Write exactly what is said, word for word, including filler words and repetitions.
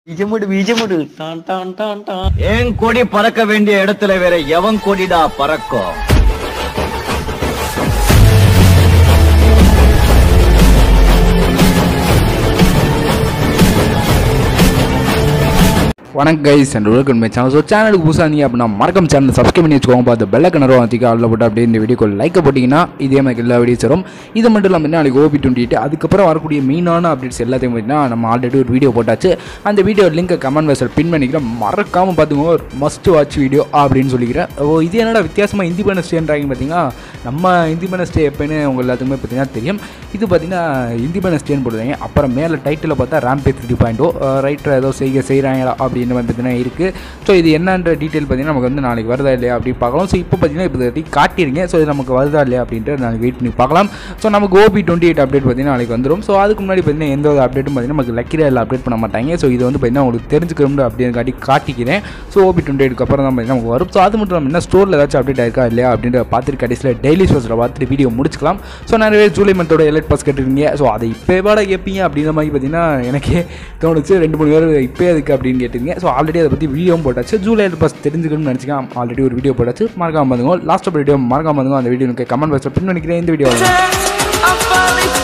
பீஜமுடு பீஜமுடு டான் டான் டான் டான். ஏன் கொடி பறக்க வேண்டிய இடத்துல வேற எவன் கொடிடா பறக்கும்? வணக்கம் guys and welcome my channel. So சேனலுக்கு புதுசாக இருந்தீங்க அப்படின்னா மறக்காம சேனல் சப்ஸ்கிரைப் பண்ணி வச்சுக்கோங்க. பார்த்து பெல்ல கனரும் அதிக ஆளில் போட்டு அப்படியே இந்த வீடியோக்கு லைக் போட்டிங்கன்னா இதே மாதிரி எல்லா வீடியோஸ் வரும். இது மட்டும் இல்லாமல் நாளைக்கு ஓபி டுவெண்ட்டி எயிட் அதுக்கப்புறம் வரக்கூடிய மெயினான அப்டேட்ஸ் எல்லாத்தையும் பார்த்தீங்கன்னா நம்ம ஆல்ரெடி ஒரு வீடியோ போட்டாச்சு. அந்த வீடியோ லிங்க் கமெண்ட் பாக்ஸில் பின் பண்ணிக்கிறேன், மறக்காமல் பார்த்துக்கோங்க. ஒரு மஸ்ட் வாட்ச் வீடியோ அப்படின்னு சொல்லிக்கிறேன். ஓ இது என்னடா வித்தியாசமாக இண்டிபெண்டன்ஸ் டேன்றாங்க பார்த்தீங்கன்னா, நம்ம இண்டிபெண்டன்ஸ் டே எப்போன்னு உங்கள் எல்லாத்துக்குமே பார்த்தீங்கன்னா தெரியும். இது பார்த்தீங்கன்னா இண்டிபெண்டன்ஸ் டேன்னு போடுவாங்க. அப்புறம் மேலே டைட்டில் பார்த்தா ரேம்பே த்ரீ பாயிண்ட் ஓ ரைட்டர் ஏதோ செய்ய செய்கிறாங்களா அப்படின்னு மாதிரி பார்த்தீங்கன்னா இருக்குது. ஸோ இது என்னன்ற டீட்டெயில் பார்த்தீங்கன்னா நமக்கு வந்து நாளைக்கு வருதா இல்லையா அப்படி பார்க்கலாம். ஸோ இப்போ பார்த்தீங்கன்னா இப்போ காட்டிருங்க. ஸோ இது நமக்கு வருதா இல்லையா அப்படின்ட்டு நாளைக்கு வெயிட் பண்ணி பார்க்கலாம். ஸோ நமக்கு ஓபி டுவெண்ட்டி எயிட் அப்டேட் பார்த்தீங்கன்னா நாளைக்கு வந்துடும். ஸோ அதுக்கு முன்னாடி பார்த்தீங்கன்னா எந்த ஒரு அப்டேட்டும் பார்த்தீங்கன்னா நமக்கு லக்கியில் அப்டேட் பண்ண மாட்டாங்க. ஸோ இது வந்து பார்த்தீங்கன்னா உங்களுக்கு தெரிஞ்சுக்கணும் அப்படின்னு காட்டி காட்டிக்கிறேன். ஸோ ஓபி டுவெண்ட்டி எயிட்க்கு அப்புறம் தான் பார்த்தீங்கன்னா நமக்கு வரும். ஸோ அது மட்டும் இல்லாமல் என்ன ஸ்டோரில் ஏதாச்சும் அப்டேட் ஆயிருக்கா இல்லையா அப்படின்ற பார்த்துட்டு கடைசியில் டெய்லி ஸ்போர்ட்ஸில் பார்த்துட்டு வீடியோ முடிச்சுக்கலாம். ஸோ நிறைய ஜூலை மந்தோட எலைட் பாஸ் கேட்டுருக்கீங்க. ஸோ அதை இப்போ வாட கேட்பீங்க அப்படின்ற மாதிரி பார்த்தீங்கன்னா எனக்கே தோணுச்சு. ரெண்டு மூணு பேர் இப்போ அதுக்கு அப்படின்னு கேட்டுருங்க. ஸோ ஆல்ரெடி அதை பற்றி வீடியோவும் போட்டாச்சு. ஜூலை பாஸ் தெரிஞ்சுக்கணும்னு நினச்சிக்கலாம். ஆல்ரெடி ஒரு வீடியோ போட்டாச்சு, மறக்காம வந்துங்க. லாஸ்ட் வீடியோ மறக்காம வந்துங்க. அந்த வீடியோ கமெண்ட் பாக்ஸில் பின் பண்ணிக்கிறேன். இந்த வீடியோ